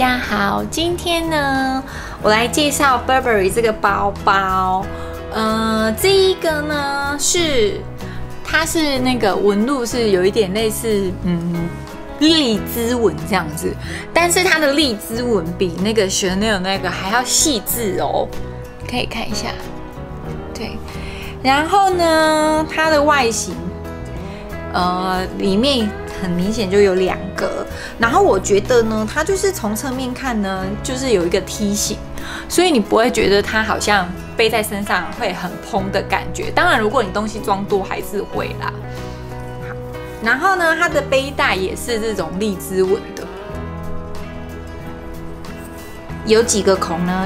家好，今天呢，我来介绍 Burberry 这个包包。这一个呢它是那个纹路是有一点类似荔枝纹这样子，但是它的荔枝纹比那个 Chanel 那个还要细致哦，可以看一下。对，然后呢，它的外形，里面很明显就有2个，然后我觉得呢，它就是从侧面看呢，就是有一个梯形，所以你不会觉得它好像背在身上会很蓬的感觉。当然，如果你东西装多，还是会啦。好，然后呢，它的背带也是这种荔枝纹的，有几个孔呢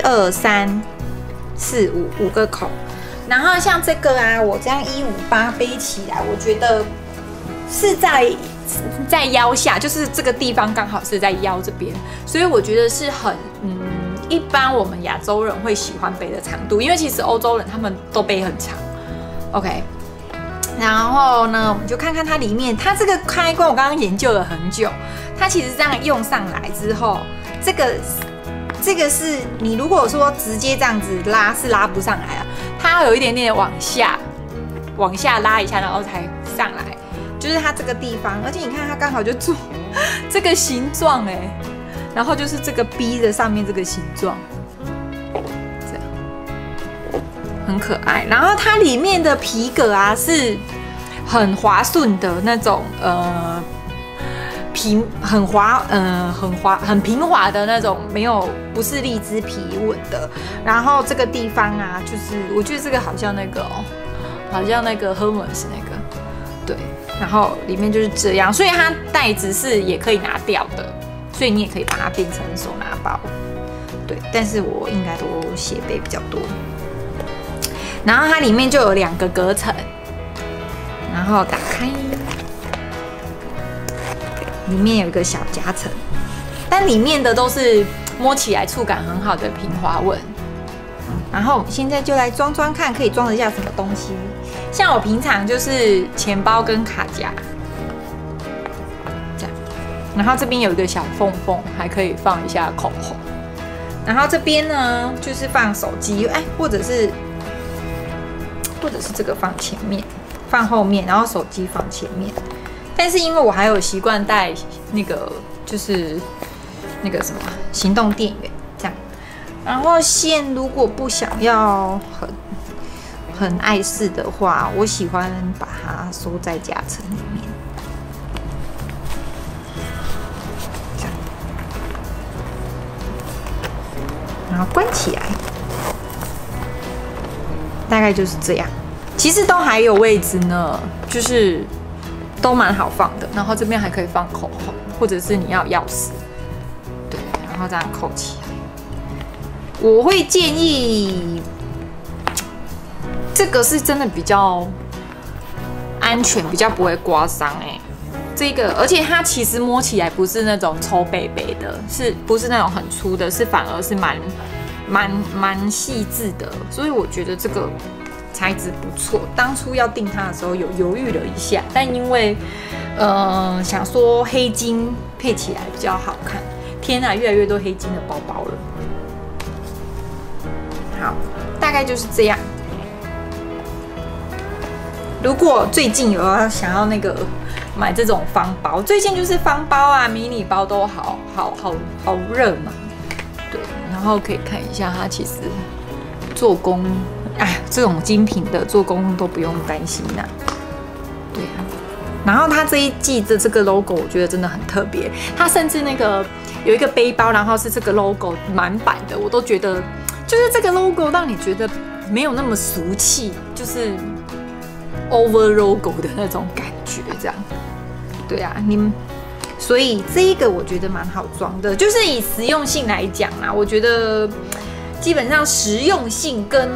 ？1、2、3、4、5个孔。然后像这个啊，我这样158背起来，我觉得是在腰下，就是这个地方刚好是在腰这边，所以我觉得是很一般我们亚洲人会喜欢背的长度，因为其实欧洲人他们都背很长。OK， 然后呢，我们就看看它里面，它这个开关我刚刚研究了很久，它其实这样用上来之后，这个是你如果说直接这样子拉是拉不上来啊，它要有一点点往下拉一下，然后才上来。就是它这个地方，而且你看它刚好就做这个形状哎，然后就是这个 B 的上面这个形状，这样很可爱。然后它里面的皮革啊是很滑顺的那种很平滑的那种，不是荔枝皮纹的。然后这个地方啊，就是我觉得这个好像那个Hermes 那个，对。然后里面就是这样，所以它袋子是也可以拿掉的，所以你也可以把它变成手拿包。对，但是我应该都斜背比较多。然后它里面就有2个隔层，然后打开。里面有一个小夹层，但里面的都是摸起来触感很好的平滑纹。然后我们现在就来装装看，可以装得下什么东西。像我平常就是钱包跟卡夹，这样。然后这边有一个小缝缝，还可以放一下口红。然后这边呢，就是放手机，或者是这个放前面，放后面，然后手机放前面。但是因为我还有习惯带那个，就是那个什么行动电源这样，然后线如果不想要很碍事的话，我喜欢把它收在夹层里面，这样，然后关起来，大概就是这样。其实都还有位置呢，就是都蛮好放的，然后这边还可以放口红，或者是你要钥匙，对，然后这样扣起来。我会建议这个是真的比较安全，比较不会刮伤这个，而且它其实摸起来不是那种抽背背的，不是那种很粗的，反而是蛮细致的，所以我觉得这个材质不错。当初要订它的时候有犹豫了一下，但因为想说黑金配起来比较好看。天啊，越来越多黑金的包包了。好，大概就是这样。如果最近有想要那个买这种方包，最近就是方包啊、迷你包都好热嘛。对，然后可以看一下它其实做工。这种精品的做工都不用担心啦。对啊，然后它这一季的这个 logo 我觉得真的很特别，它甚至那个有一个背包，然后是这个 logo 满版的，我都觉得就是这个 logo 让你觉得没有那么俗气，就是 over logo 的那种感觉，这样。对啊，所以这一个我觉得蛮好装的，就是以实用性来讲啦，我觉得基本上实用性跟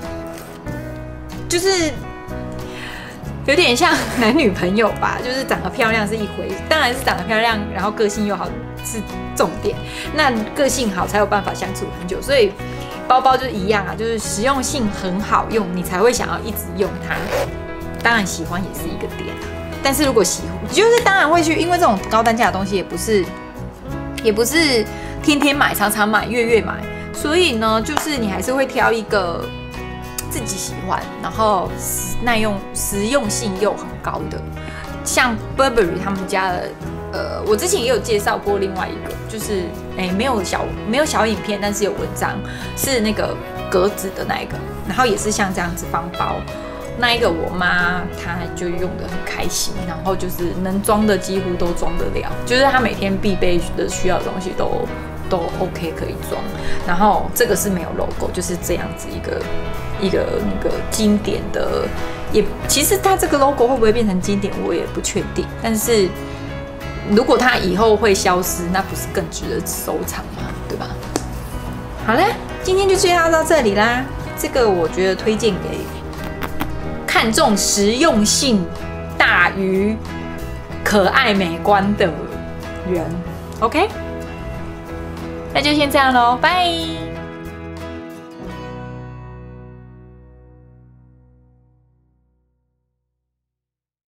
就是有点像男女朋友吧，就是长得漂亮是一回，当然是长得漂亮，然后个性又好是重点。那个性好才有办法相处很久，所以包包就是一样啊，就是实用性很好用，你才会想要一直用它。当然喜欢也是一个点啊，但是如果喜欢，就是当然会去，因为这种高单价的东西也不是天天买、常常买、月月买，所以呢，就是你还是会挑一个自己喜欢，然后耐用、实用性又很高的，像 Burberry 他们家的。我之前也有介绍过另外一个，就是没有小影片，但是有文章，是那个格子的那一个，然后也是像这样子方包，那一个我妈她就用得很开心，然后就是能装的几乎都装得了，就是她每天必备的需要的东西都 OK 可以装，然后这个是没有 logo， 就是这样子一个那个经典的，也其实它这个 logo 会不会变成经典我也不确定，但是。如果它以后会消失，那不是更值得收藏吗？对吧？好啦，今天就介绍到这里啦。这个我觉得推荐给看重实用性大于可爱美观的人。OK， 那就先这样咯，拜。